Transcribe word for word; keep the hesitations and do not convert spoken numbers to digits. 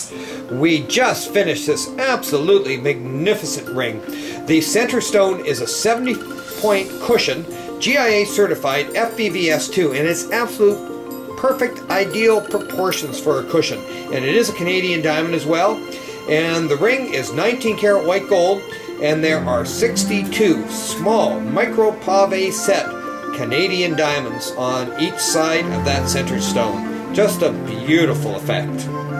We just finished this absolutely magnificent ring. The center stone is a seventy point cushion, G I A certified F V V S two, and it's absolute perfect ideal proportions for a cushion. And it is a Canadian diamond as well. And the ring is nineteen karat white gold, and there are sixty-two small micro pave set Canadian diamonds on each side of that center stone. Just a beautiful effect.